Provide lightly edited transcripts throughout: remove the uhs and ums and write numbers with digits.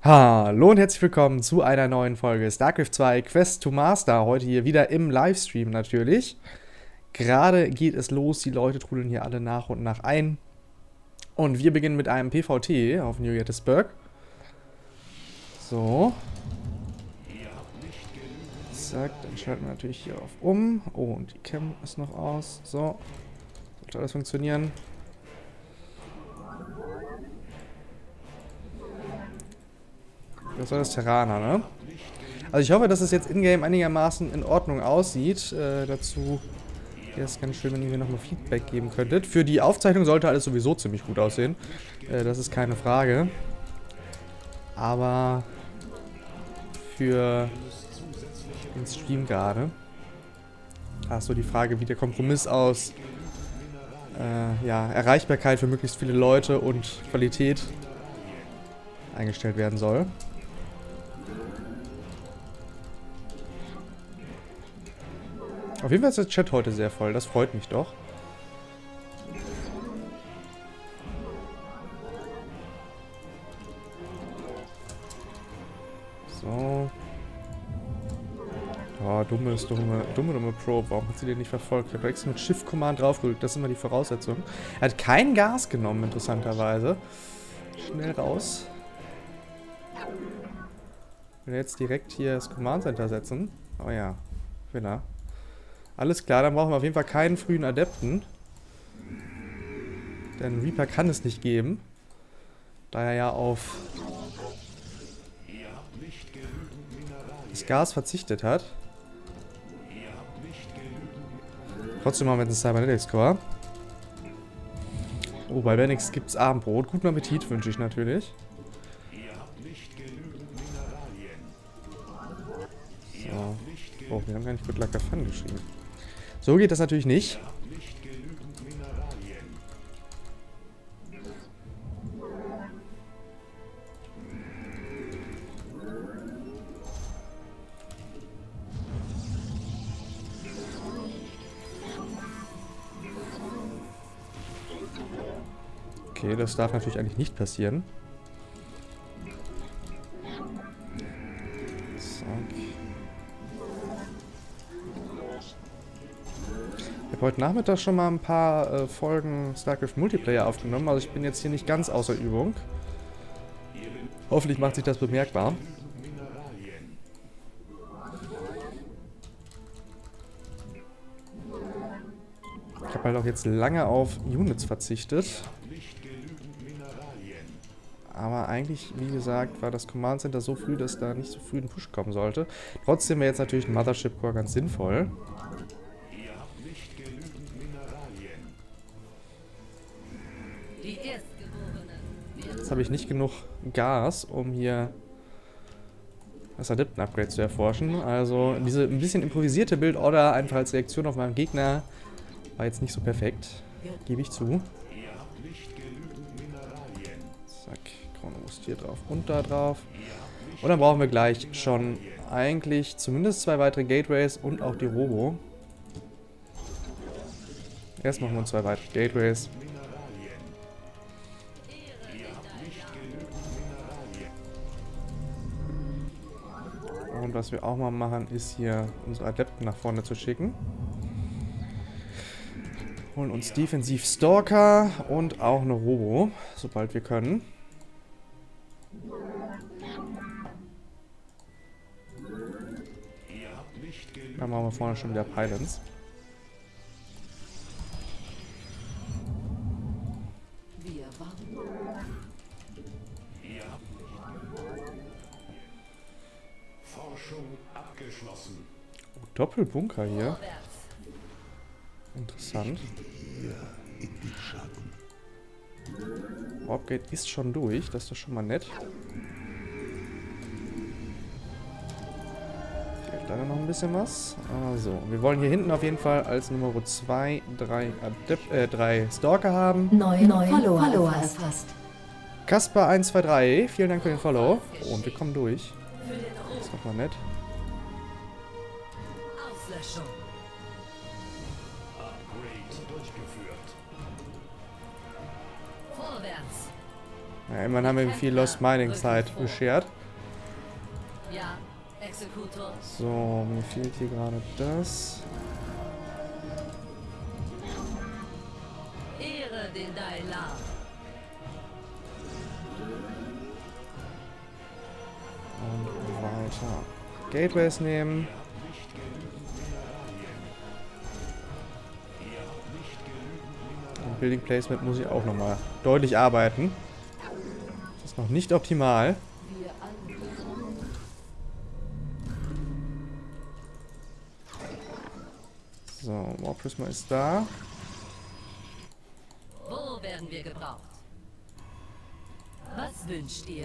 Hallo und herzlich willkommen zu einer neuen Folge StarCraft 2 Quest to Master. Heute hier wieder im Livestream natürlich. Gerade geht es los, die Leute trudeln hier alle nach und nach ein. Und wir beginnen mit einem PvT auf New Gettysburg. So. Zack, dann schalten wir natürlich hier auf um. Oh, und die Cam ist noch aus. So. Sollte alles funktionieren. Das war das Terraner, ne? Also ich hoffe, dass es jetzt in-game einigermaßen in Ordnung aussieht. Dazu wäre es ganz schön, wenn ihr mir nochmal Feedback geben könntet. Für die Aufzeichnung sollte alles sowieso ziemlich gut aussehen. Das ist keine Frage. Aber für den Stream gerade. Da ist so die Frage, wie der Kompromiss aus ja, Erreichbarkeit für möglichst viele Leute und Qualität eingestellt werden soll. Auf jeden Fall ist der Chat heute sehr voll, das freut mich doch. So. Oh, dumme Probe. Warum hat sie den nicht verfolgt? Ich habe extra mit Shift-Command draufgedrückt. Das ist immer die Voraussetzung. Er hat kein Gas genommen, interessanterweise. Schnell raus. Ich will jetzt direkt hier das Command Center setzen. Oh ja, Winner. Alles klar, dann brauchen wir auf jeden Fall keinen frühen Adepten. Denn Reaper kann es nicht geben. Da er ja auf das Gas verzichtet hat. Trotzdem machen wir jetzt einen Cybernetics Core. Oh, bei Benix gibt es Abendbrot. Guten Appetit wünsche ich natürlich. So. Oh, wir haben gar nicht Good Luck Fun geschrieben. So geht das natürlich nicht. Okay, das darf natürlich eigentlich nicht passieren. Ich habe heute Nachmittag schon mal ein paar Folgen StarCraft Multiplayer aufgenommen, also ich bin jetzt hier nicht ganz außer Übung. Hoffentlich macht sich das bemerkbar. Ich habe halt auch jetzt lange auf Units verzichtet. Aber eigentlich, wie gesagt, war das Command Center so früh, dass da nicht so früh ein Push kommen sollte. Trotzdem wäre jetzt natürlich ein Mothership Core ganz sinnvoll. Jetzt habe ich nicht genug Gas, um hier das Adepten-Upgrade zu erforschen. Also diese ein bisschen improvisierte Build-Order einfach als Reaktion auf meinen Gegner war jetzt nicht so perfekt. Gebe ich zu. Zack, Chrono-Boost hier drauf und da drauf. Und dann brauchen wir gleich schon eigentlich zumindest 2 weitere Gateways und auch die Robo. Erst machen wir uns 2 weitere Gateways. Und was wir auch mal machen, ist hier unsere Adepten nach vorne zu schicken. Holen uns defensiv Stalker und auch eine Robo, sobald wir können. Dann machen wir vorne schon wieder Pylons. Oh, Doppelbunker hier. Interessant. Warpgate ist schon durch, das ist doch schon mal nett. Fehlt leider noch ein bisschen was. Also, wir wollen hier hinten auf jeden Fall als Nummer 2 3 Stalker haben. Neun Follower erfasst. Kasper 123, vielen Dank für den Follow. Oh, und wir kommen durch. Das ist doch mal nett. Ja, immerhin haben wir ihm viel Lost Mining Zeit beschert. Ja, Exekutor. So, mir fehlt hier gerade das. Ehre den Dailar. Und weiter. Gateways nehmen. Und Building Placement muss ich auch nochmal deutlich arbeiten. Das ist noch nicht optimal. So, Warp Prisma ist da. Wo werden wir gebraucht? Was wünscht ihr?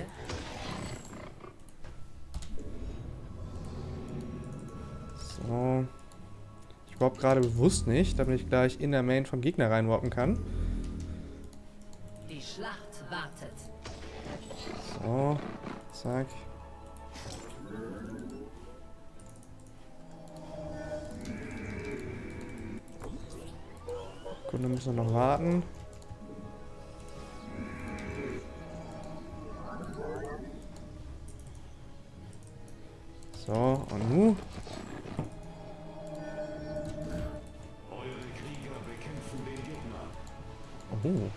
So. Ich warp gerade bewusst nicht, damit ich gleich in der Main vom Gegner reinwarpen kann. Die Schlacht wartet. So. Zack. Kunde müssen wir noch warten. So, und nu. Oh.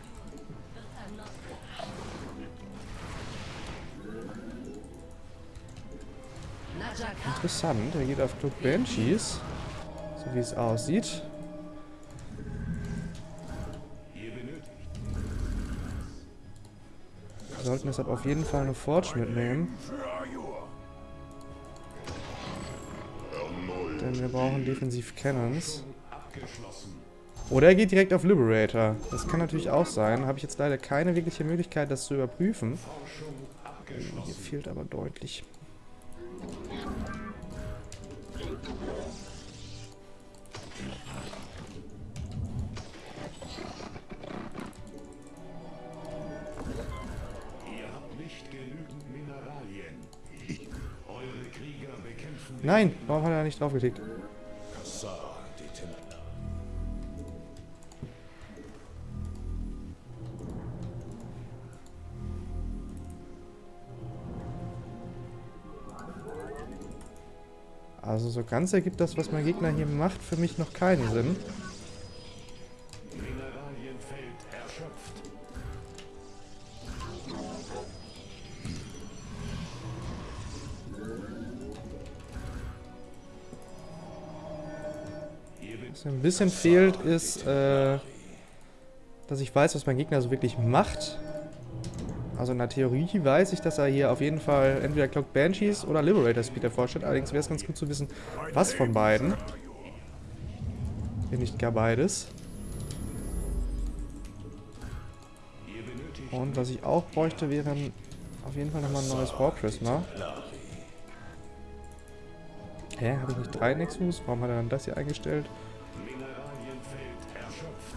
Interessant, er geht auf Club Banshees. So wie es aussieht. Wir sollten deshalb auf jeden Fall eine Forge mitnehmen. Denn wir brauchen defensiv Cannons. Oder er geht direkt auf Liberator. Das kann natürlich auch sein. Habe ich jetzt leider keine wirkliche Möglichkeit, das zu überprüfen. Hier fehlt aber deutlich. Nein, warum hat er nicht drauf geklickt? Also so ganz ergibt das, was mein Gegner hier macht, für mich noch keinen Sinn. Mineralienfeld erschöpft. Was mir ein bisschen fehlt, ist, dass ich weiß, was mein Gegner so wirklich macht. Also in der Theorie weiß ich, dass er hier auf jeden Fall entweder Clocked Banshees oder Liberator Speed vorstellt. Allerdings wäre es ganz gut zu wissen, was von beiden. Wenn nicht gar beides. Und was ich auch bräuchte, wären auf jeden Fall nochmal ein neues Warp Prisma. Hä? Habe ich nicht 3 Nexus? Warum hat er dann das hier eingestellt? Mineralienfeld erschöpft.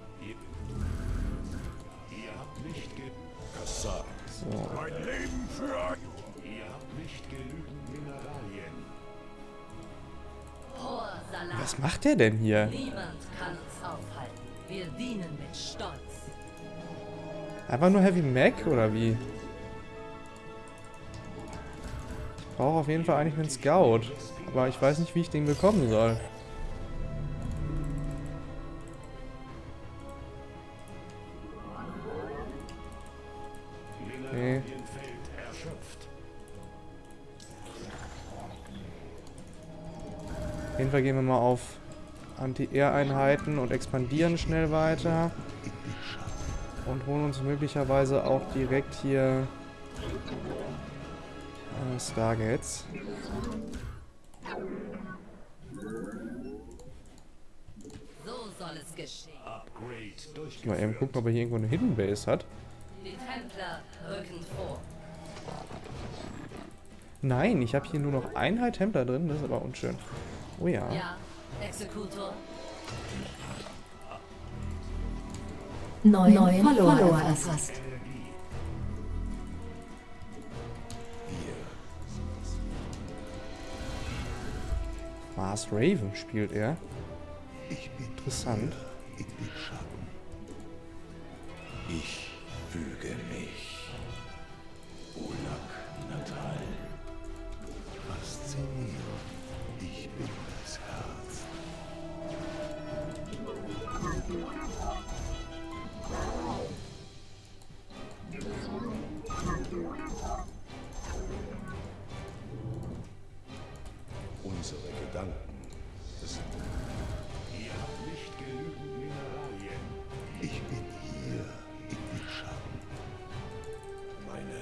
Ihr habt nicht So. Mein Leben für Ihr habt nicht genügend Mineralien. Hoher Salat. Was macht der denn hier? Niemand kann uns aufhalten. Wir dienen mit Stolz. Einfach nur Heavy Mac oder wie? Ich brauche auf jeden Fall eigentlich einen Scout. Aber ich weiß nicht, wie ich den bekommen soll. Okay. Auf jeden Fall gehen wir mal auf Anti-Air-Einheiten und expandieren schnell weiter. Und holen uns möglicherweise auch direkt hier Stargates. So soll es geschehen. Mal eben gucken, ob er hier irgendwo eine Hidden Base hat. Die Templer rücken vor. Nein, ich habe hier nur noch einen High Templar drin, das ist aber unschön. Oh ja. Ja, Exekutor. Neuen Follower erfasst. Mars Raven spielt er. Interessant. Ich füge mich. Unsere Gedanken sind... Ihr habt nicht genügend Mineralien. Ich bin hier in den Schatten. Meine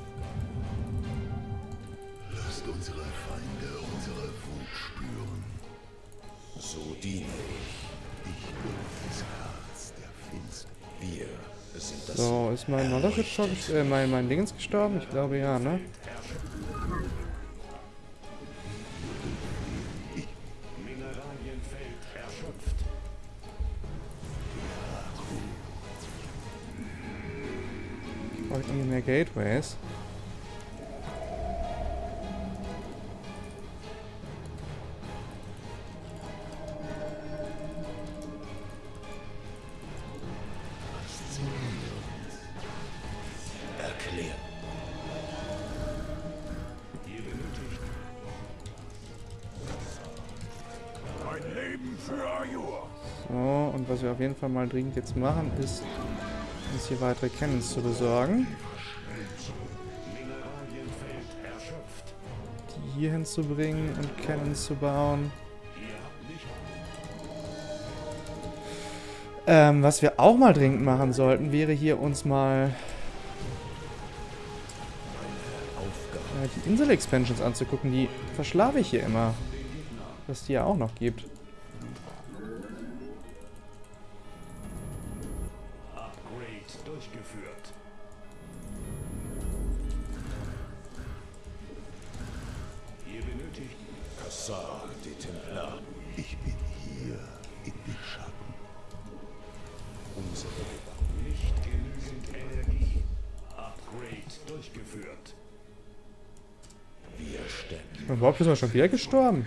Aufgabe. Lasst unsere Feinde unsere Wut spüren. So diene ich. Ich bin das Herz der Finsternis. Wir sind das... So, ist mein Knowledge gestorben? Mein Dingens gestorben? Ich glaube ja, ne? Mineralienfeld erschöpft. Brauche ich irgendwie mehr Gateways? Erklären. Ihr benötigt mein Leben für Ajur. So, und was wir auf jeden Fall mal dringend jetzt machen, ist, uns hier weitere Cannons zu besorgen. Mineralienfeld erschöpft. Die hier hinzubringen und Cannons zu bauen. Ihr habt nicht Was wir auch mal dringend machen sollten, wäre hier uns mal die Insel-Expansions anzugucken. Die verschlafe ich hier immer. Dass es die ja auch noch gibt. Upgrade durchgeführt. Ihr benötigt Kassar, die Templar. Ich bin hier in den Schatten. Unsere Gedanken. Nicht genügend Energie. Upgrade durchgeführt. Wir stecken. Und überhaupt ist er schon wieder gestorben.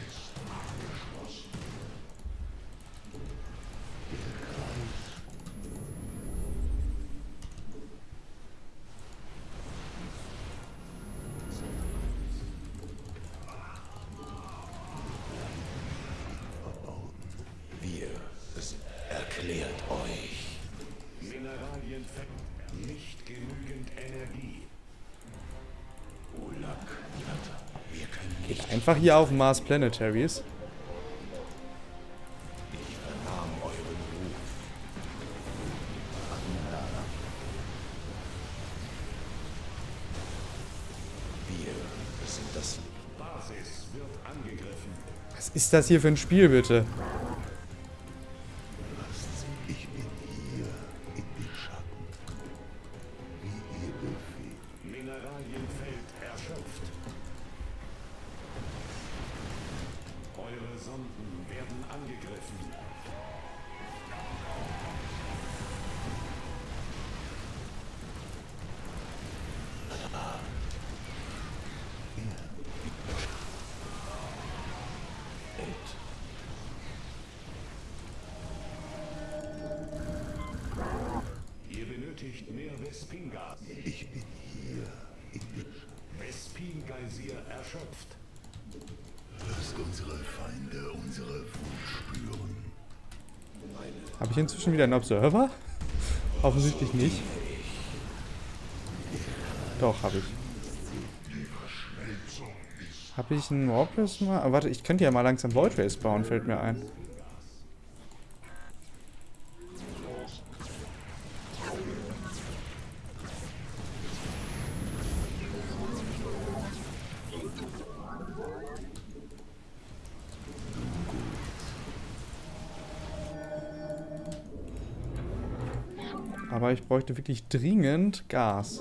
Wir es erklärt euch. Mineralienfeld. Nicht genügend Energie. Ulak, wir können nicht. Einfach hier auf Mars Planetaries. Ich vernahm euren Ruf. Wir sind das Licht. Basis wird angegriffen. Was ist das hier für ein Spiel, bitte? Ich bin hier in den Schatten. Wie ihr Befehl. Mineralienfeld erschöpft. Eure Sonden werden angegriffen. Ihr benötigt mehr Vespingas. Ich bin hier in den Vespin-Geysir erschöpft. Lasst unsere Feinde unsere Wut spüren. Habe ich inzwischen wieder einen Observer? Offensichtlich nicht. Doch, habe ich. Habe ich einen Warpless mal? Ah, warte, ich könnte ja mal langsam Void Race bauen, fällt mir ein. Aber ich bräuchte wirklich dringend Gas.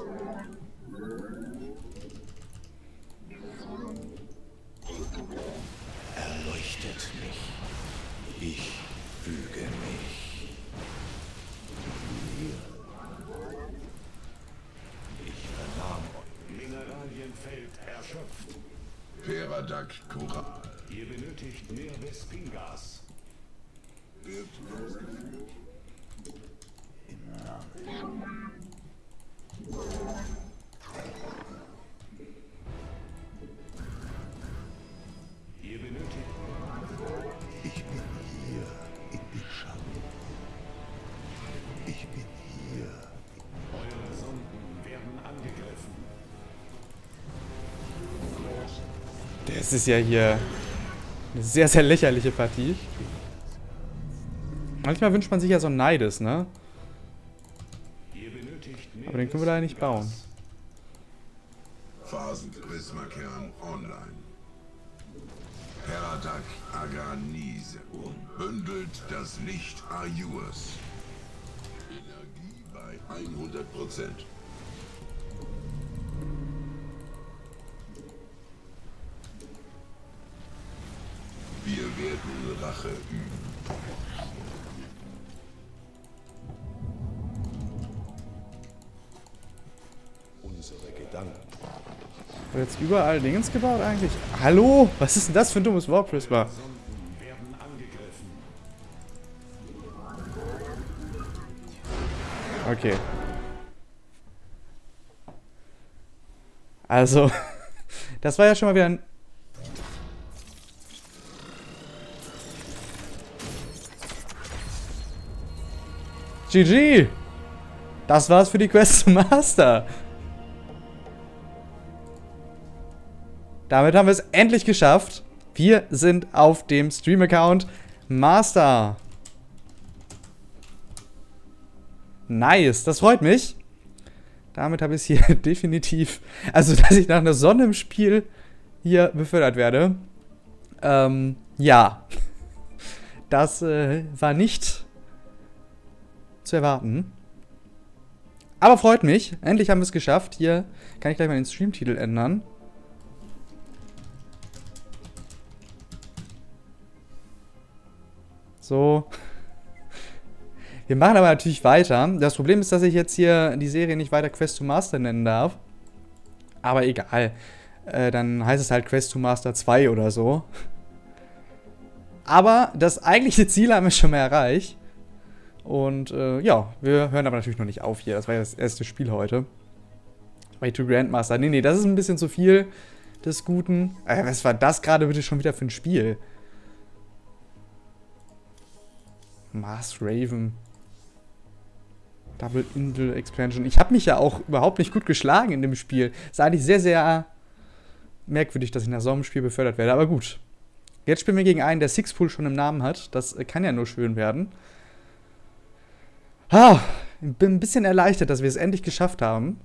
Erleuchtet mich. Ich füge mich. Ich vernahm euch. Mineralienfeld erschöpft. Peradak Koral. Ihr benötigt mehr Vespingas. Wird ausgeführt. Im Namen. Ihr benötigt. Ich bin hier in den Schatten. Ich bin hier. Eure Sonden werden angegriffen. Das ist ja hier Eine sehr, sehr lächerliche Partie. Manchmal wünscht man sich ja so ein Neides, ne? Aber den können wir leider nicht bauen. Phasenprismakern online. Heradak Aganise bündelt das Licht Ayurs. Energie bei 100%. Wir werden Rache üben. Unsere Gedanken. Wird jetzt überall Dingens gebaut eigentlich? Hallo? Was ist denn das für ein dummes Warp Prisma? Okay. Also, das war ja schon mal wieder ein... GG! Das war's für die Quest zum Master. Damit haben wir es endlich geschafft. Wir sind auf dem Stream-Account Master. Nice, das freut mich. Damit habe ich es hier definitiv... Also, dass ich nach einer Sonne im Spiel hier befördert werde. Ja. Das war nicht zu erwarten. Aber freut mich. Endlich haben wir es geschafft. Hier kann ich gleich mal den Streamtitel ändern. So. Wir machen aber natürlich weiter. Das Problem ist, dass ich jetzt hier die Serie nicht weiter Quest to Master nennen darf. Aber egal. Dann heißt es halt Quest to Master 2 oder so. Aber das eigentliche Ziel haben wir schon mal erreicht. Und ja, wir hören aber natürlich noch nicht auf hier. Das war ja das erste Spiel heute. Way to Grandmaster. Nee, das ist ein bisschen zu viel des Guten. Was war das gerade bitte schon wieder für ein Spiel? Mars Raven. Double Indel Expansion. Ich habe mich ja auch überhaupt nicht gut geschlagen in dem Spiel. Ist eigentlich sehr, sehr merkwürdig, dass ich nach so einem Spiel befördert werde. Aber gut. Jetzt spielen wir gegen einen, der Sixpool schon im Namen hat. Das kann ja nur schön werden. Bin ein bisschen erleichtert, dass wir es endlich geschafft haben.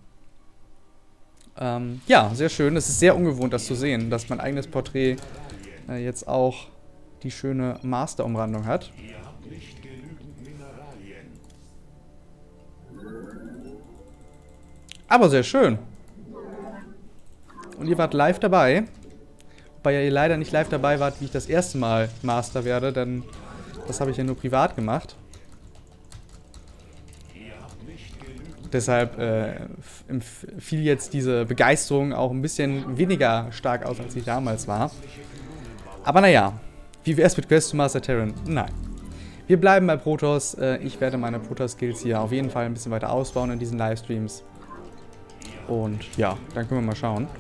Ja, sehr schön. Es ist sehr ungewohnt, das zu sehen, dass mein eigenes Porträt jetzt auch die schöne Master-Umrandung hat. Aber sehr schön. Und ihr wart live dabei. Wobei ihr leider nicht live dabei wart, wie ich das erste Mal Master werde, denn das habe ich ja nur privat gemacht. Deshalb fiel jetzt diese Begeisterung auch ein bisschen weniger stark aus, als sie damals war. Aber naja, wie wäre es mit Quest to Master Terran? Nein. Wir bleiben bei Protoss. Ich werde meine Protoss-Skills hier auf jeden Fall ein bisschen weiter ausbauen in diesen Livestreams. Und ja, dann können wir mal schauen.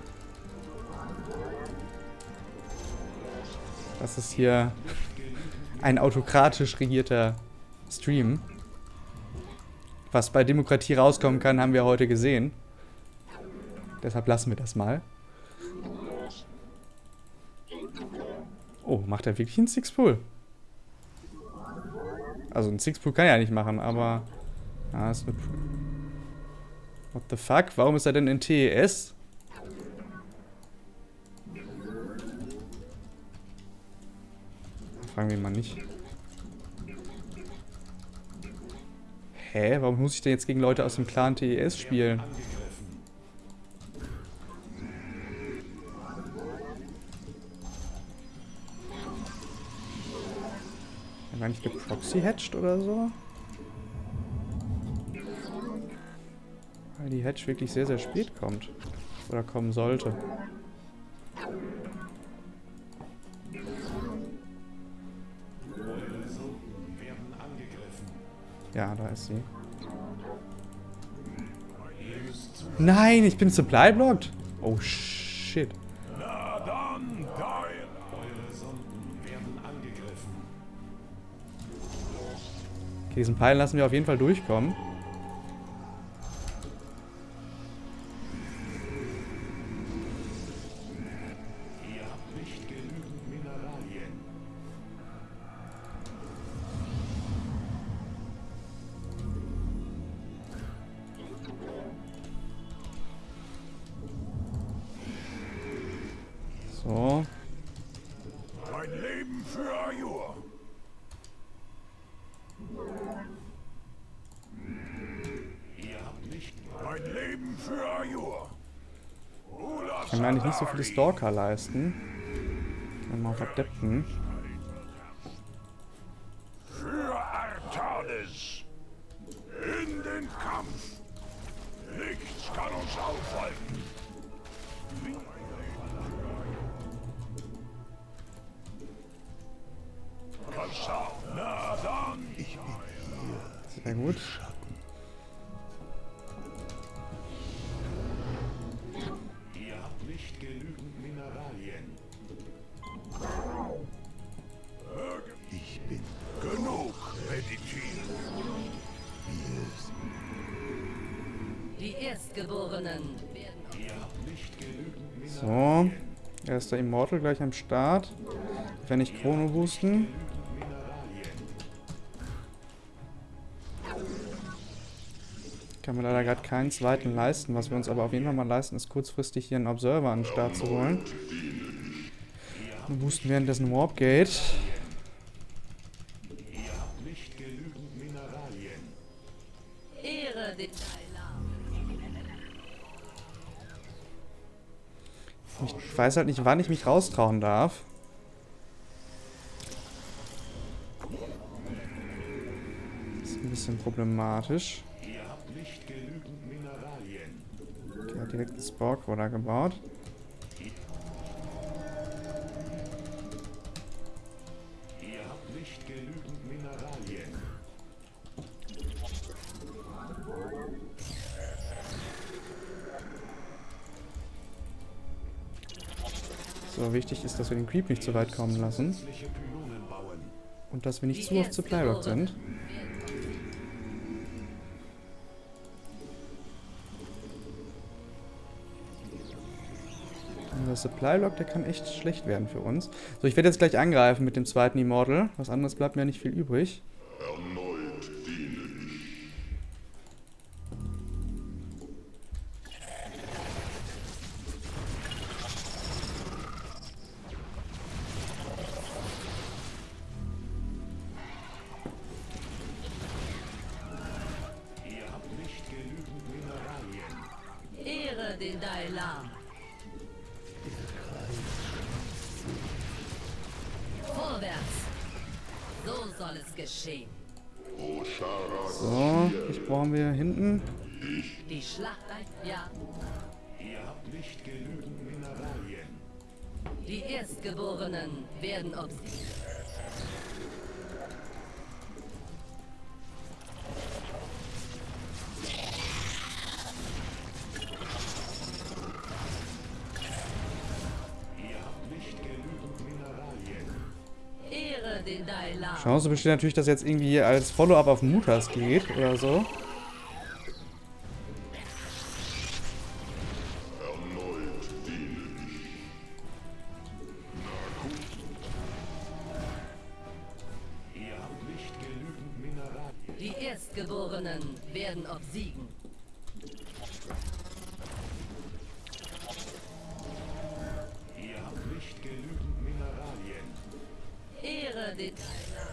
Das ist hier ein autokratisch regierter Stream. Was bei Demokratie rauskommen kann, haben wir heute gesehen. Deshalb lassen wir das mal. Oh, macht er wirklich einen Sixpool? Also einen Sixpool kann er ja nicht machen, aber... Ah, ist eine... What the fuck? Warum ist er denn in TES? Fragen wir ihn mal nicht. Hä? Warum muss ich denn jetzt gegen Leute aus dem Clan TES spielen? War nicht geproxy-hatched oder so? Weil die Hatch wirklich sehr, sehr spät kommt. Oder kommen sollte. Ja, da ist sie. Nein, ich bin supply-blocked. Oh, shit. Okay, diesen Pfeil lassen wir auf jeden Fall durchkommen. So. Mein Leben für Ajur. Mein Leben für Ajur. Ich kann mir eigentlich nicht so viele Stalker leisten. Wenn mal auf Adepten. Für Artanis. In den Kampf. Nichts kann uns aufhalten. Na dann. Ich bin hier. Sehr gut. Ihr habt nicht genügend Mineralien. Ich bin genug meditiert. Die Erstgeborenen werden Ihr habt nicht genügend So. Mineralien. Er ist der Immortal gleich am Start. Wenn ich Chrono boosten. Kann mir leider gerade keinen zweiten leisten. Was wir uns aber auf jeden Fall mal leisten, ist kurzfristig hier einen Observer an den Start zu holen. Wir boosten währenddessen Warp Gate. Ihr habt nicht genügend Mineralien. Ehre den Dailam. Ich weiß halt nicht, wann ich mich raustrauen darf. Das ist ein bisschen problematisch. Ihr habt nicht genügend Mineralien. Der hat direkt einen Spore-Coder gebaut. Ihr habt nicht genügend Mineralien. So, wichtig ist, dass wir den Creep nicht zu weit kommen lassen. Zusätzliche Pylonen bauen. Und dass wir nicht zu oft Supply Locked sind. Der Supply Lock, der kann echt schlecht werden für uns. So, ich werde jetzt gleich angreifen mit dem zweiten Immortal. Was anderes bleibt mir nicht viel übrig. Erneut diene ich. Ihr habt nicht genügend Mineralien. Ehre den Dailam. Vorwärts. So soll es geschehen. So, ich brauchen wir hinten. Die Schlacht ja. Ihr habt nicht genügend Mineralien. Die Erstgeborenen werden obsiegt. Ihr habt nicht genügend Mineralien. Ehre den Dailam. Chance besteht natürlich, dass jetzt irgendwie als Follow-up auf Mutas geht oder so. Erneut diene ich. Na gut. Ihr habt nicht genügend Mineralien. Die Erstgeborenen werden obsiegen. Ihr habt nicht genügend Mineralien. Ehre den Dailam.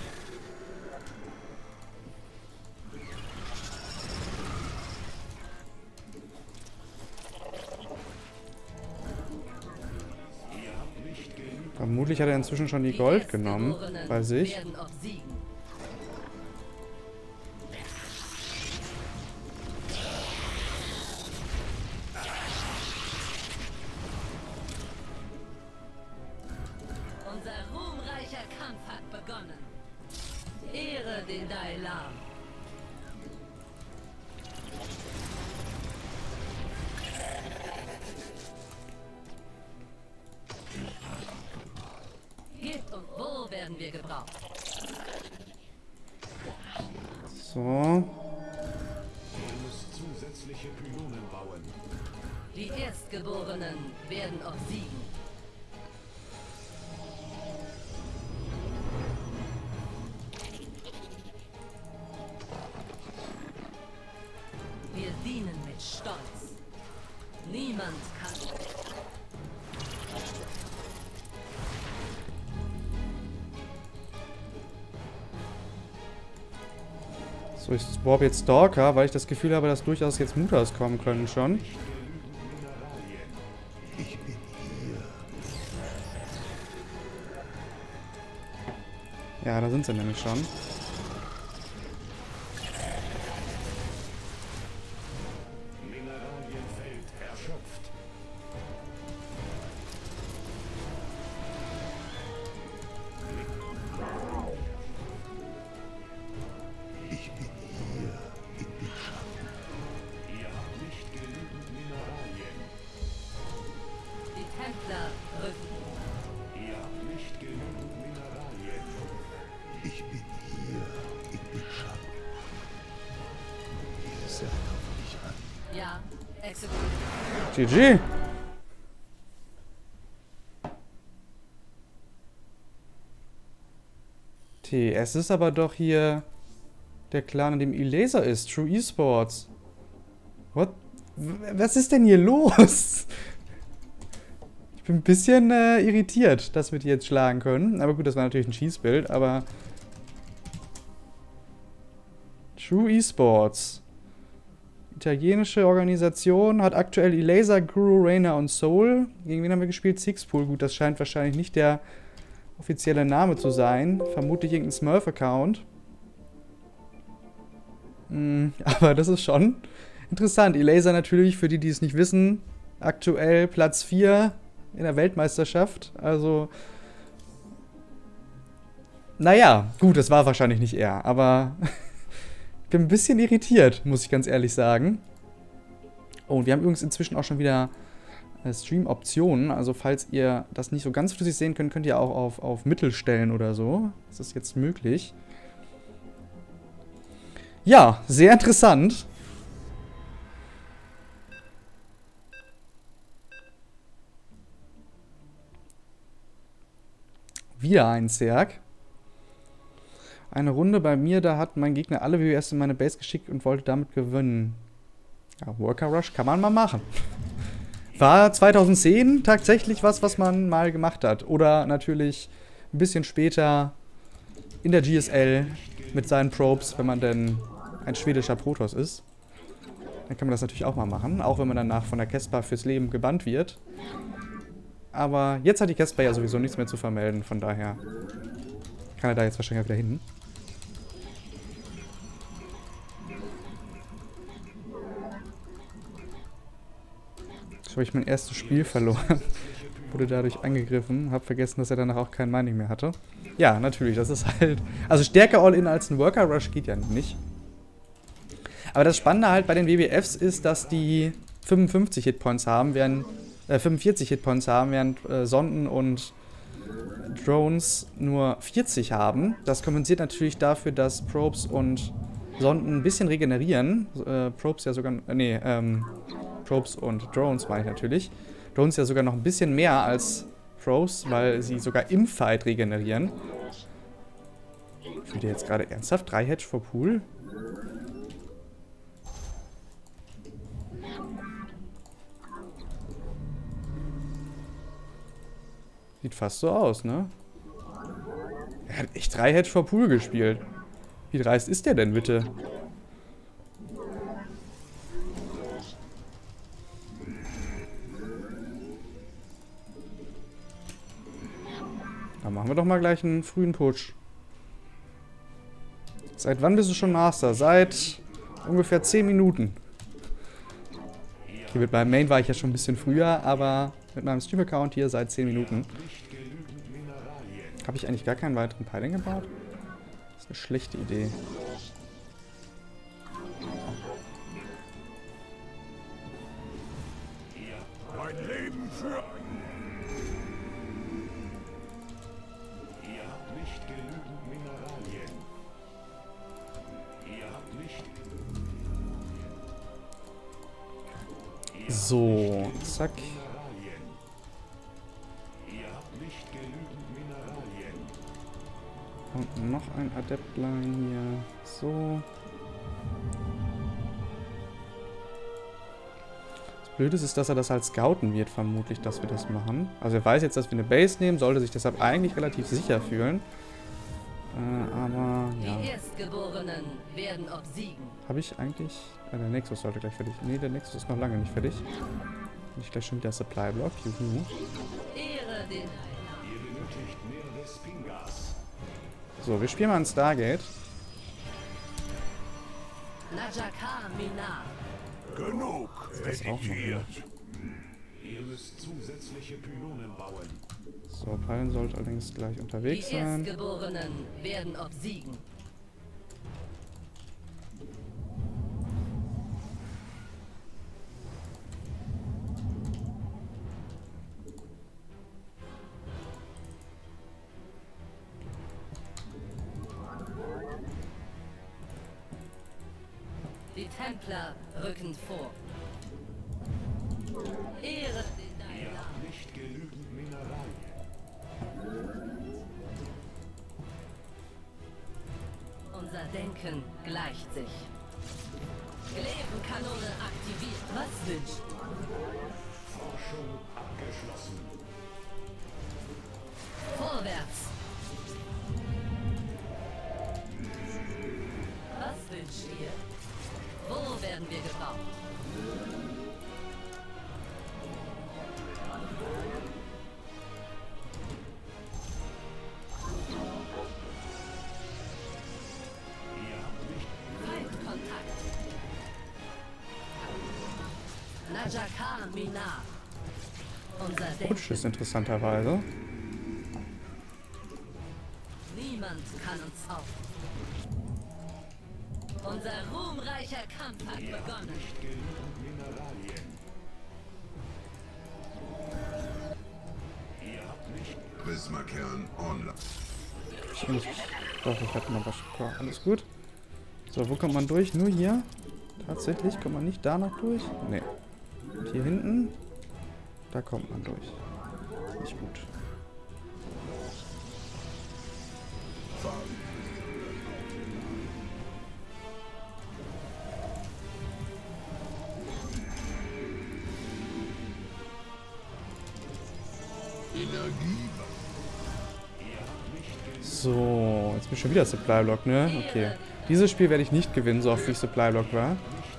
Ihr habt nicht genügend. Vermutlich hat er inzwischen schon die Gold genommen bei sich. Werden obsiegen. Unser ruhmreicher Kampf hat begonnen. Ehre den Dailam. Gebt und wo werden wir gebraucht? So. Ihr müsst zusätzliche Pylonen bauen. Die Erstgeborenen werden obsiegen. Wir dienen mit Stolz. Niemand kann. So, ich swap jetzt Stalker, weil ich das Gefühl habe, dass durchaus jetzt Mutas kommen können schon. Ja, da sind sie nämlich schon. Ja, execute. GG. Es ist aber doch hier der Clan, in dem Ilaser ist. True Esports. What? Was ist denn hier los? Ich bin ein bisschen irritiert, dass wir die jetzt schlagen können. Aber gut, das war natürlich ein Schießbild, aber... True Esports. Italienische Organisation, hat aktuell Ilaser, Guru, Reina und Soul. Gegen wen haben wir gespielt? Sixpool. Gut, das scheint wahrscheinlich nicht der offizielle Name zu sein. Vermutlich irgendein Smurf-Account. Aber das ist schon interessant. Ilaser natürlich, für die, die es nicht wissen, aktuell Platz 4 in der Weltmeisterschaft. Also, naja, gut, das war wahrscheinlich nicht er, aber ich bin ein bisschen irritiert, muss ich ganz ehrlich sagen. Oh, und wir haben übrigens inzwischen auch schon wieder Stream-Optionen. Also falls ihr das nicht so ganz flüssig sehen könnt, könnt ihr auch auf Mittel stellen oder so. Das ist jetzt möglich. Ja, sehr interessant. Wieder ein Zerg. Eine Runde bei mir, da hat mein Gegner alle WWS in meine Base geschickt und wollte damit gewinnen. Ja, Worker Rush kann man mal machen. War 2010 tatsächlich was man mal gemacht hat. Oder natürlich ein bisschen später in der GSL mit seinen Probes, wenn man denn ein schwedischer Protoss ist. Dann kann man das natürlich auch mal machen, auch wenn man danach von der Kesper fürs Leben gebannt wird. Aber jetzt hat die Kesper ja sowieso nichts mehr zu vermelden, von daher kann er da jetzt wahrscheinlich wieder hin. Jetzt habe ich mein erstes Spiel verloren. Wurde dadurch angegriffen. Habe vergessen, dass er danach auch kein Mining mehr hatte. Ja, natürlich, das ist halt... Also stärker All-In als ein Worker Rush geht ja nicht. Aber das Spannende halt bei den WWFs ist, dass die 55 Hitpoints haben, während... 45 Hitpoints haben, während Sonden und Drones nur 40 haben. Das kompensiert natürlich dafür, dass Probes und Sonden ein bisschen regenerieren. Probes ja sogar... Probes und Drones meine ich natürlich. Drones ja sogar noch ein bisschen mehr als Probes, weil sie sogar im Fight regenerieren. Spielt ihr jetzt gerade ernsthaft 3 Hedge vor Pool? Sieht fast so aus, ne? Er hat echt 3 Hedge vor Pool gespielt. Wie dreist ist der denn, bitte? Dann machen wir doch mal gleich einen frühen Push. Seit wann bist du schon Master? Seit ungefähr 10 Minuten. Okay, mit meinem Main war ich ja schon ein bisschen früher, aber mit meinem Stream-Account hier seit 10 Minuten. Habe ich eigentlich gar keinen weiteren Piling gebaut? Das ist eine schlechte Idee. Mein Leben für... Ihr habt nicht genügend Mineralien. Ihr habt nicht... So, zack. Und noch ein Adeptline hier. So. Das Blöde ist, dass er das halt scouten wird, vermutlich, dass wir das machen. Also er weiß jetzt, dass wir eine Base nehmen, sollte sich deshalb eigentlich relativ sicher fühlen. Aber, ja. Die Erstgeborenen werden obsiegen. Habe ich eigentlich... der Nexus sollte gleich fertig. Nee, der Nexus ist noch lange nicht fertig. Bin ich gleich schon wieder Supply Block. Juhu. Ehre den Ihr benötigt mehr Vespingas. So, wir spielen mal ein Stargate. Najaka Minar. Genug Das auch noch vegetiert. Ihr müsst zusätzliche Pylonen bauen. So, Pallen sollte allerdings gleich Die unterwegs sein. Erstgeborenen werden obsiegen. Die Templer rücken vor. Ehre den Ihr Dailan. habt nicht genügend Mineralien. Unser Denken gleicht sich. Glebenkanone aktiviert. Was wünscht? Forschung abgeschlossen. Vorwärts. Was wünscht ihr? Wo werden wir gebraucht? Feindkontakt. Najaka Minar. Unser Rutsch ist Denken. interessanterweise. Niemand kann uns auf. Unser ruhmreicher Kampf hat begonnen. Genügend Mineralien. Ihr habt nicht Prismakern online. Doch, ich hatte noch was. Ja, alles gut. So, wo kommt man durch? Nur hier? Tatsächlich? Kommt man nicht da noch durch? Nee. Und hier hinten? Da kommt man durch. Nicht gut. Energie. So, jetzt bin ich schon wieder Supply Block, ne? Okay. Dieses Spiel werde ich nicht gewinnen, so oft wie ich Supply Block war.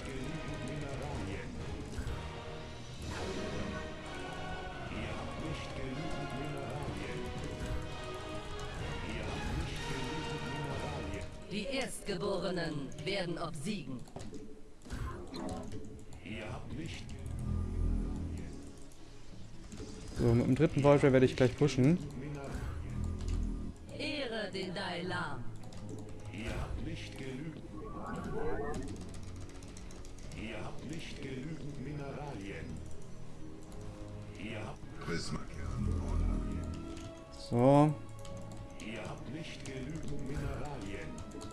Die Erstgeborenen werden obsiegen. Ihr habt nicht So, mit dem dritten Voyager werde ich gleich pushen. Ehre den Dailan. Ihr habt nicht genügend. Ihr habt nicht genügend Mineralien. Ihr habt Prismakern online. So. Ihr habt nicht genügend Mineralien.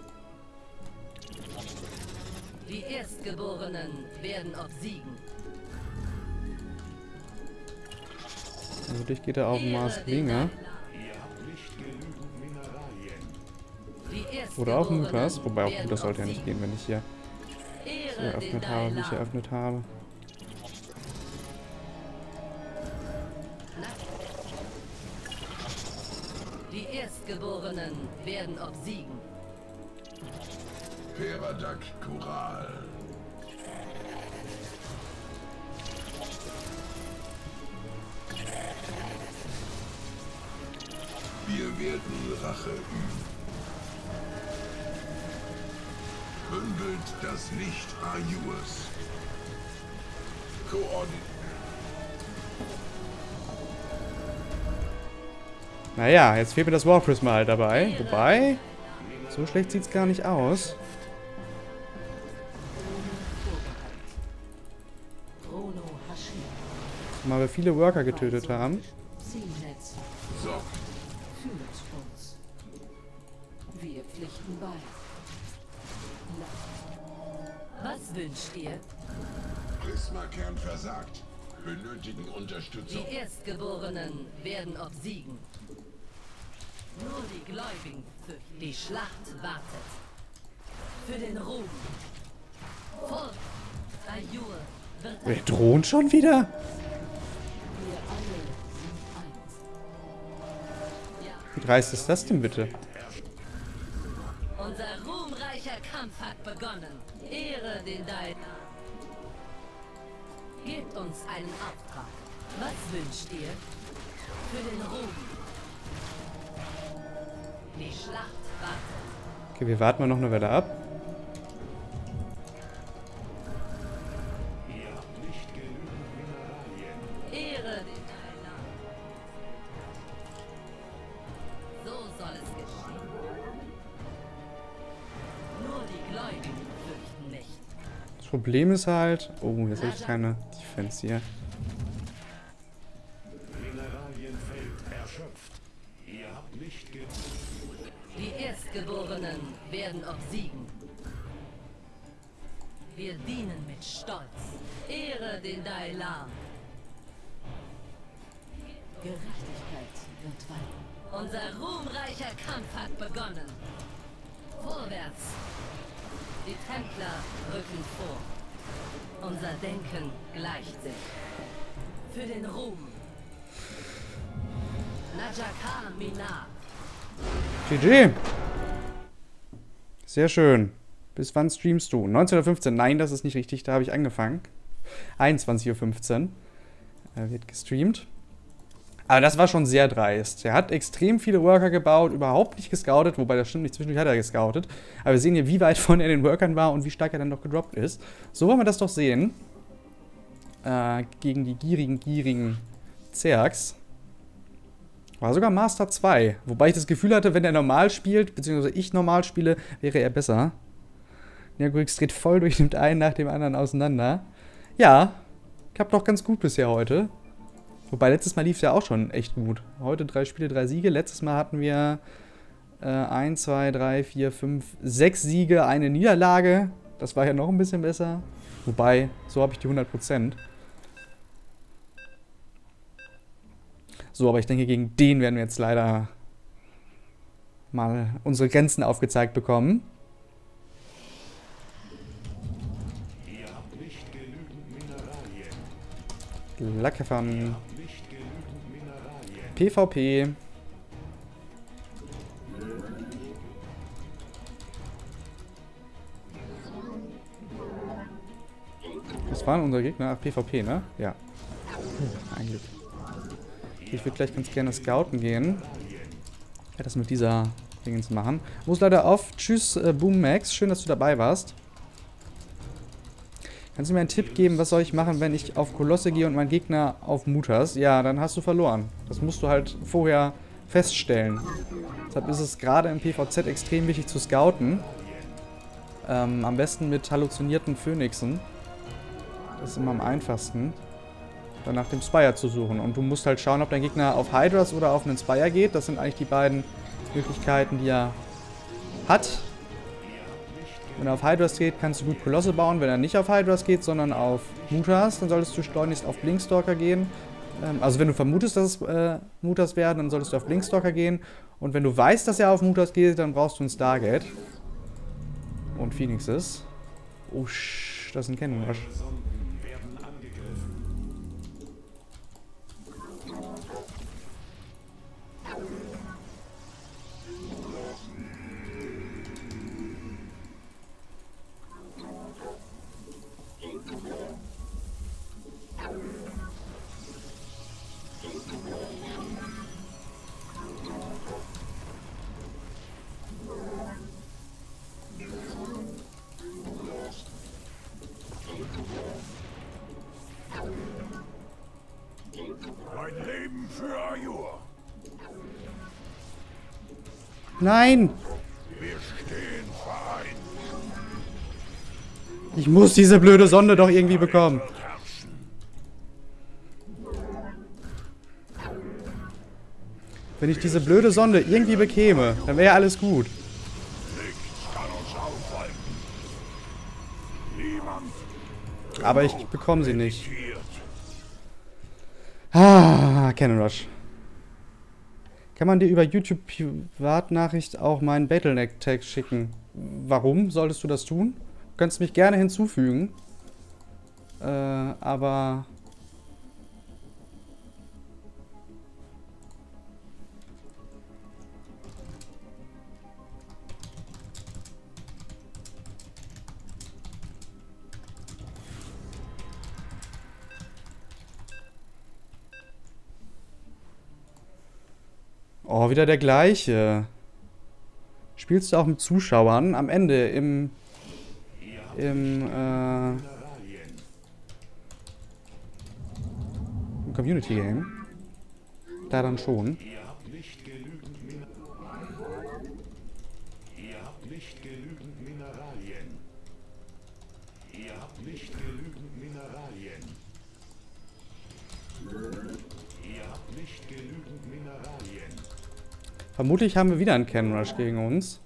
Die Erstgeborenen werden obsiegen. Also dich geht er auf den Mars Klinger. Ihr habt nicht genügend Mineralien. Die Oder auf Erstgeborenen Mutlas. Wobei auf werden Mutlas sollte ja nicht obsiegen. gehen, wenn ich hier so Ehre den eröffnet habe, wie ich Dailan. eröffnet habe. Die Erstgeborenen werden obsiegen. Peradak Kural. Wir werden Rache üben. Bündelt das Licht Ayurs. Koordiniert. Naja, jetzt fehlt mir das War Prisma halt dabei. Wobei, so schlecht sieht's gar nicht aus. Chrono Hashim. Mal wir viele Worker getötet haben. Zielnetz. So, Führt uns. Wir pflichten bei. Was wünscht ihr? Prismakern versagt. Benötigen Unterstützung. Die Erstgeborenen werden obsiegen. Nur die Gläubigen fürchten. Die Schlacht wartet. Für den Ruhm. Vor Ayur wird Der droht schon wieder? Wir alle sind eins. Wie dreist ist das denn bitte? Kampf hat begonnen. Ehre den Deiner. Gebt uns einen Auftrag. Was wünscht ihr? Für den Ruhm. Die Schlacht wartet. Okay, wir warten mal noch eine Weile ab. Ehre den Deiner. So soll es geschehen. Nur die Gläubigen fürchten nicht. Das Problem ist halt... Oh, jetzt habe ich keine Defense hier. Mineralienfeld erschöpft. Ihr habt nicht genug. Die Erstgeborenen werden obsiegen. Wir dienen mit Stolz. Ehre den Dailan. Gerechtigkeit wird walten. Unser ruhmreicher Kampf hat begonnen. Vorwärts. Die Templer rücken vor. Unser Denken gleicht sich. Für den Ruhm. Najaka Minar. GG. Sehr schön. Bis wann streamst du? 19:15 Uhr. Nein, das ist nicht richtig. Da habe ich angefangen. 21:15 Uhr. Wird gestreamt. Aber das war schon sehr dreist. Er hat extrem viele Worker gebaut, überhaupt nicht gescoutet. Wobei, das stimmt nicht. Zwischendurch hat er gescoutet. Aber wir sehen hier, wie weit von er den Workern war und wie stark er dann noch gedroppt ist. So wollen wir das doch sehen. Gegen die gierigen Zergs. War sogar Master 2. Wobei ich das Gefühl hatte, wenn er normal spielt, beziehungsweise ich normal spiele, wäre er besser. Nergurix dreht voll durch, nimmt einen nach dem anderen auseinander. Ja, klappt doch ganz gut bisher heute. Wobei, letztes Mal lief es ja auch schon echt gut. Heute 3 Spiele, 3 Siege. Letztes Mal hatten wir 1, 2, 3, 4, 5, 6 Siege, eine Niederlage. Das war ja noch ein bisschen besser. Wobei, so habe ich die 100%. So, aber ich denke, gegen den werden wir jetzt leider mal unsere Grenzen aufgezeigt bekommen. Ihr habt nicht genügend Mineralien. Lackefern. Nicht genügend Mineralien. PvP. Das waren unsere Gegner. Ach, PvP, ne? Ja. Ein Glück. Ich würde gleich ganz gerne scouten gehen. Ich werde das mit dieser Dingens machen. Muss leider auf. Tschüss, Boom Max. Schön, dass du dabei warst. Kannst du mir einen Tipp geben, was soll ich machen, wenn ich auf Kolosse gehe und mein Gegner auf Mutas? Ja, dann hast du verloren. Das musst du halt vorher feststellen. Deshalb ist es gerade im PvZ extrem wichtig zu scouten. Am besten mit halluzinierten Phönixen. Das ist immer am einfachsten. Dann nach dem Spire zu suchen. Und du musst halt schauen, ob dein Gegner auf Hydras oder auf einen Spire geht. Das sind eigentlich die beiden Möglichkeiten, die er hat. Wenn er auf Hydras geht, kannst du gut Kolosse bauen. Wenn er nicht auf Hydras geht, sondern auf Mutas, dann solltest du schleunigst auf Blinkstalker gehen. Also wenn du vermutest, dass es Mutas werden, dann solltest du auf Blinkstalker gehen. Und wenn du weißt, dass er auf Mutas geht, dann brauchst du ein Stargate. Und Phoenixes. Oh, das ist ein Cannon Rush. Werden angegriffen. Mein Leben für Ajur. Nein! Wir stehen vereint. Ich muss diese blöde Sonde doch irgendwie bekommen. Herrschen. Wenn ich diese blöde Sonde irgendwie bekäme, dann wäre alles gut. Nichts kann uns aufhalten. Niemand Aber ich bekomme sie nicht. giert. Ah, Cannon Rush. Kann man dir über YouTube Privatnachricht auch meinen Battlenet-Tag schicken? Warum solltest du das tun? Du kannst mich gerne hinzufügen. Aber... Oh, wieder der gleiche. Spielst du auch mit Zuschauern am Ende im Community Game? Da dann schon. Ihr habt nicht genügend Mineralien. Ihr habt nicht genügend Mineralien. Ihr habt nicht genügend Mineralien. Vermutlich haben wir wieder einen Cannon Rush gegen uns.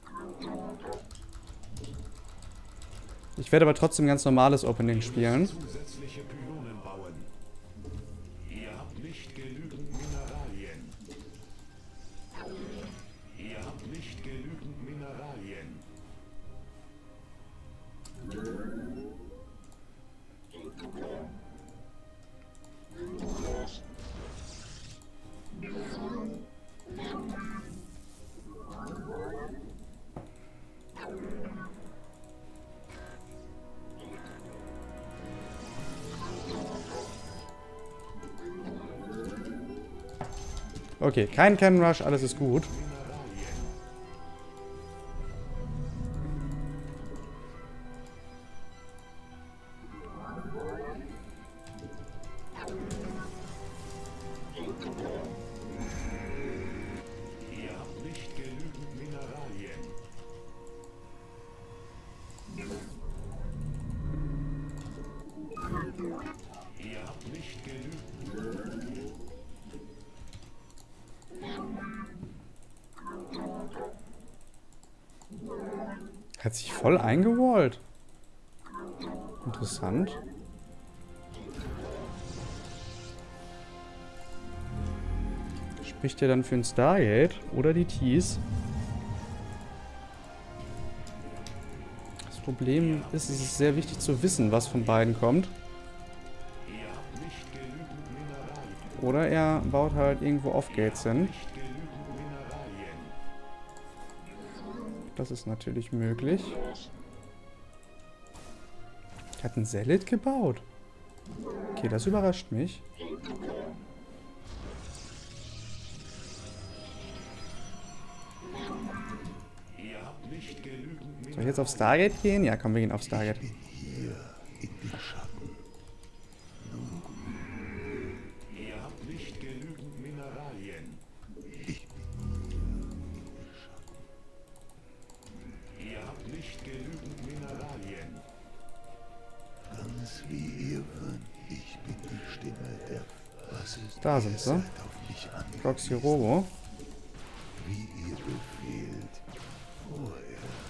Ich werde aber trotzdem ein ganz normales Opening spielen. Zusätzliche Pylonen bauen. Ihr habt nicht genügend Mineralien. Ihr habt nicht genügend Mineralien. Okay, kein Cannon Rush, alles ist gut. Ihr habt nicht genügend Mineralien. Ihr habt nicht genügend. Hat sich voll eingewallt. Interessant. Spricht ja dann für ein Stargate oder die Tees. Das Problem ist, es ist sehr wichtig zu wissen, was von beiden kommt. Ihr habt nicht genügend Mineralien. Oder er baut halt irgendwo Off-Gates hin. Nicht genügend Mineralien. Das ist natürlich möglich. Er hat einen Zealot gebaut. Okay, das überrascht mich. Ihr habt nicht genügend Soll ich jetzt auf Stargate gehen? Ja, komm, wir gehen auf Stargate. Hier in den Schatten. Ihr habt nicht genügend Mineralien. Ich bin hier in den Schatten. Ihr habt nicht genügend Mineralien. Ganz wie ihr wünscht. Ich bin die Stimme der... Was ist Da sind sie. Seid auf mich angewiesen, Proxy Robo. wie ihr befehlt. Vorerst.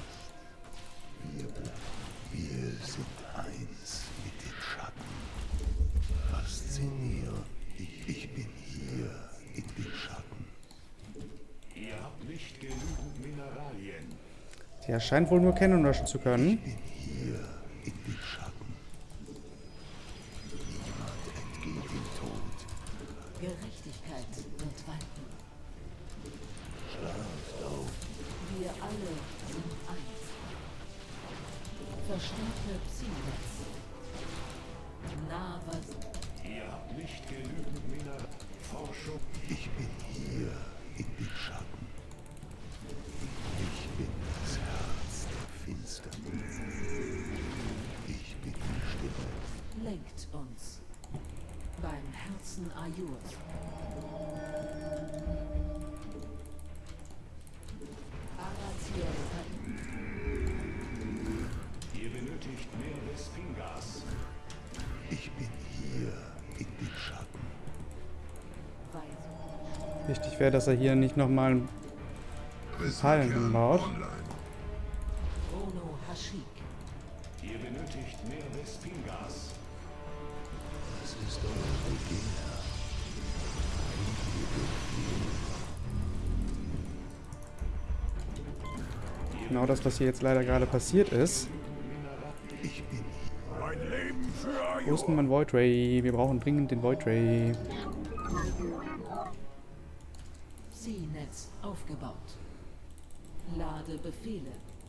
Wir sind eins mit den Schatten. Faszinierend. Ich bin hier in den Schatten. Ihr habt nicht genügend Mineralien. Der scheint wohl nur Cannon rushen zu können. Ich bin hier in den Schatten. Niemand entgeht dem Tod. Gerechtigkeit wird walten. Schlaft auf. Wir alle sind eins. Verstärke Psynetz. Navas. Ihr habt nicht genügend Mineralien. Forschung. Ich bin hier in den Schatten. Ich bin das Herz der Finsternis. Ich bin die Stimme. Lenkt uns. Beim Herzen Ayurs. Araziel. Ihr benötigt mehr Vespingas. Ich bin hier in den Schatten. Weise. Wichtig wäre, dass er hier nicht nochmal einen Pfeil hinbaut. Ono Hashik. Ihr benötigt mehr Vespingas. Das ist eure Begehr. Genau das, was hier jetzt leider gerade passiert ist. Ich bin hier. Mein Leben für Wo ist denn mein Void Ray? Wir brauchen dringend den Void Ray. Psynetz aufgebaut. Lade Befehle.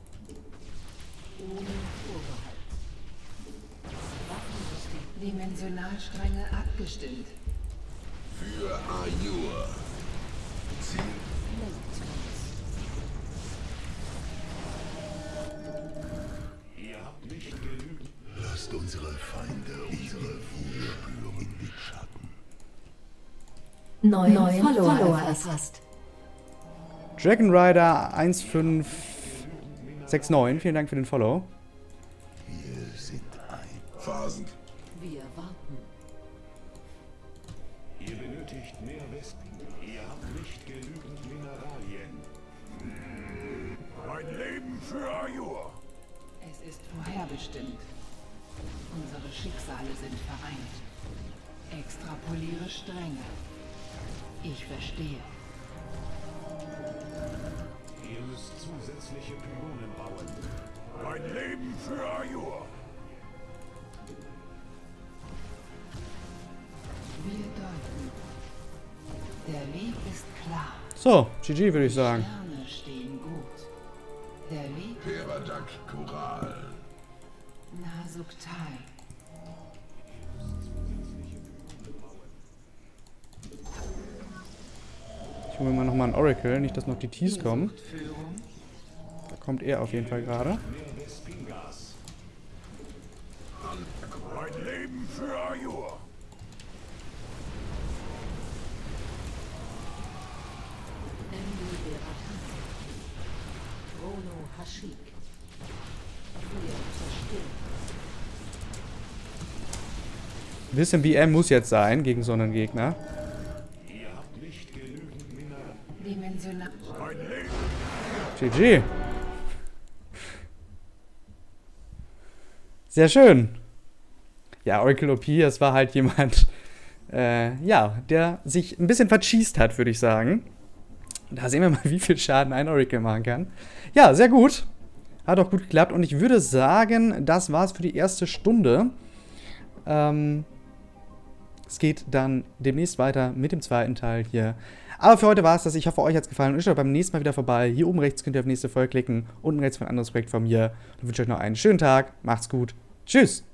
Ohne Vorbehalt. Waffensystem. Dimensionalstränge abgestimmt. Für Ayur. Ziel neuen Follower erfasst. Dragon Rider 1569, vielen Dank für den Follow. Wir sind Phasen. Wir warten. Ihr benötigt mehr Wespen. Ihr habt nicht genügend Mineralien. Mein Leben für Ajur. Es ist vorherbestimmt. Unsere Schicksale sind vereint. Extrapoliere Strenge. Ich verstehe. Ihr müsst zusätzliche Pylonen bauen. Mein Leben für Ajur. Wir deuten. Der Weg ist klar. So, GG würde ich sagen. Sterne stehen gut. Der Weg Peradak Koral. Nasuktai. Ich hole mir mal nochmal ein Oracle, nicht dass noch die Tees kommen. Führung. Da kommt er auf jeden Fall gerade. Mein Leben für Ajur. Ende der Attacke. Rono Hashik. Wir zerstören. Ein bisschen BM muss jetzt sein gegen so einen Gegner. Ihr habt nicht genügend Mineralien. Dimensional. Mein Leben. GG. Sehr schön. Ja, Oracle OP, das war halt jemand, ja, der sich ein bisschen vercheast hat, würde ich sagen. Da sehen wir mal, wie viel Schaden ein Oracle machen kann. Ja, sehr gut. Hat auch gut geklappt. Und ich würde sagen, das war's für die erste Stunde. Es geht dann demnächst weiter mit dem zweiten Teil hier. Aber für heute war es das. Ich hoffe, euch hat es gefallen. Und schaut beim nächsten Mal wieder vorbei. Hier oben rechts könnt ihr auf nächste Folge klicken. Unten rechts für ein anderes Projekt von mir. Und wünsche euch noch einen schönen Tag. Macht's gut. Tschüss.